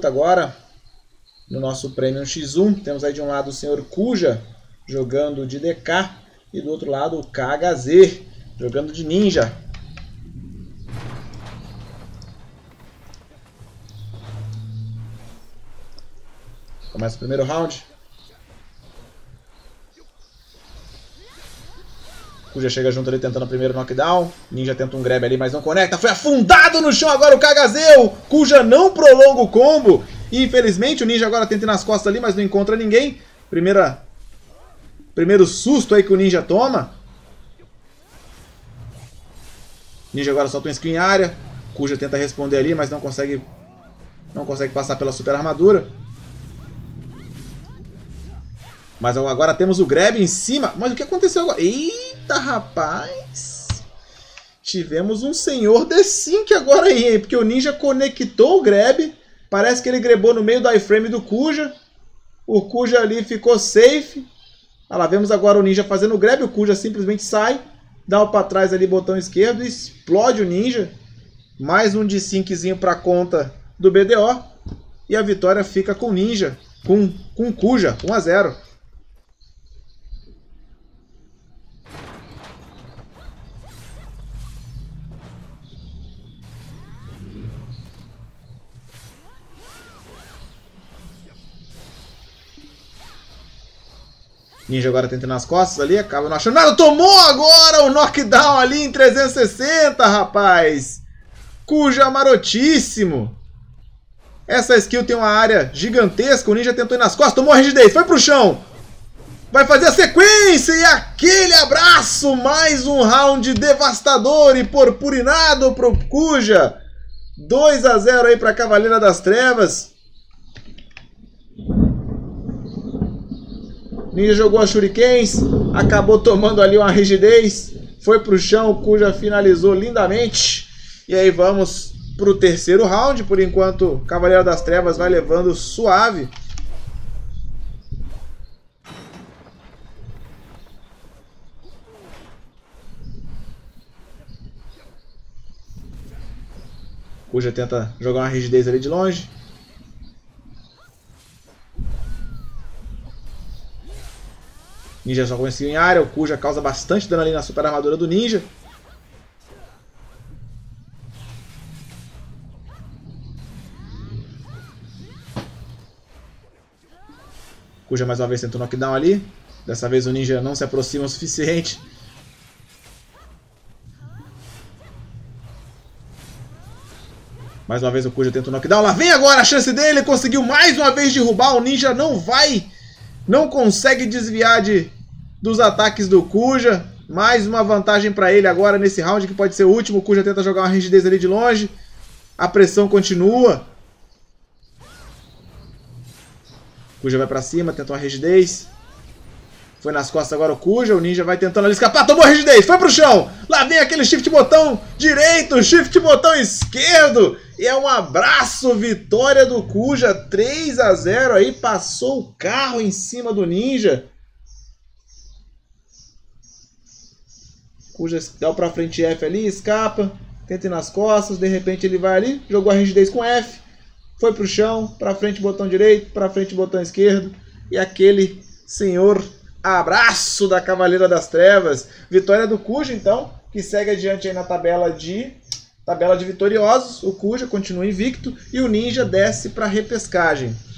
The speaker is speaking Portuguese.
luta agora no nosso Premium X1. Temos aí de um lado o senhor Kuja jogando de DK e do outro lado o KHZ jogando de ninja. Começa o primeiro round. Kuja chega junto ali tentando o primeiro knockdown. Ninja tenta um grab ali, mas não conecta. Foi afundado no chão agora o KHZ. O Kuja não prolonga o combo. E infelizmente o Ninja agora tenta ir nas costas ali, mas não encontra ninguém. Primeiro susto aí que o Ninja toma. Ninja agora solta um skill em área. Kuja tenta responder ali, mas não consegue passar pela super armadura. Mas agora temos o grab em cima. Mas o que aconteceu agora? Eita, rapaz! Tivemos um senhor D5 agora aí, hein? Porque o Ninja conectou o grab. Parece que ele grebou no meio do iframe do Kuja. O Kuja ali ficou safe. Olha lá, vemos agora o Ninja fazendo o grab. O Kuja simplesmente sai. Dá o para trás ali, botão esquerdo. E explode o Ninja. Mais um D5zinho para conta do BDO. E a vitória fica com o Ninja. Com o Kuja, 1 a 0. Ninja agora tenta nas costas ali, acaba não achando nada. Tomou agora o knockdown ali em 360, rapaz. Kuja marotíssimo. Essa skill tem uma área gigantesca. O Ninja tentou ir nas costas, tomou a rigidez, foi pro chão. Vai fazer a sequência e aquele abraço. Mais um round devastador e purpurinado pro Kuja. 2 a 0 aí pra Cavaleira das Trevas. Ninja jogou as shurikens, acabou tomando ali uma rigidez, foi pro chão, o Kuja finalizou lindamente. E aí vamos pro terceiro round, por enquanto Cavaleiro das Trevas vai levando suave. Kuja tenta jogar uma rigidez ali de longe. Ninja só conseguiu em área, o Kuja causa bastante dano ali na super armadura do Ninja. Kuja mais uma vez tenta um knockdown ali. Dessa vez o Ninja não se aproxima o suficiente. Mais uma vez o Kuja tenta um knockdown. Lá vem agora a chance dele, conseguiu mais uma vez derrubar. O Ninja não consegue desviar dos ataques do Kuja. Mais uma vantagem para ele agora nesse round, que pode ser o último. O Kuja tenta jogar uma rigidez ali de longe. A pressão continua. O Kuja vai para cima, tenta uma rigidez. Foi nas costas agora o Kuja. O Ninja vai tentando ali escapar. Tomou a rigidez, foi pro chão. Lá vem aquele shift botão direito, shift botão esquerdo. E é um abraço, vitória do Kuja, 3 a 0 aí, passou o carro em cima do Ninja. Kuja dá o pra frente F ali, escapa, tenta ir nas costas, de repente ele vai ali, jogou a rigidez com F, foi pro chão, pra frente botão direito, pra frente botão esquerdo, e aquele senhor abraço da Cavaleira das Trevas. Vitória do Kuja então, que segue adiante aí na tabela de vitoriosos. O Kuja continua invicto e o Ninja desce para repescagem.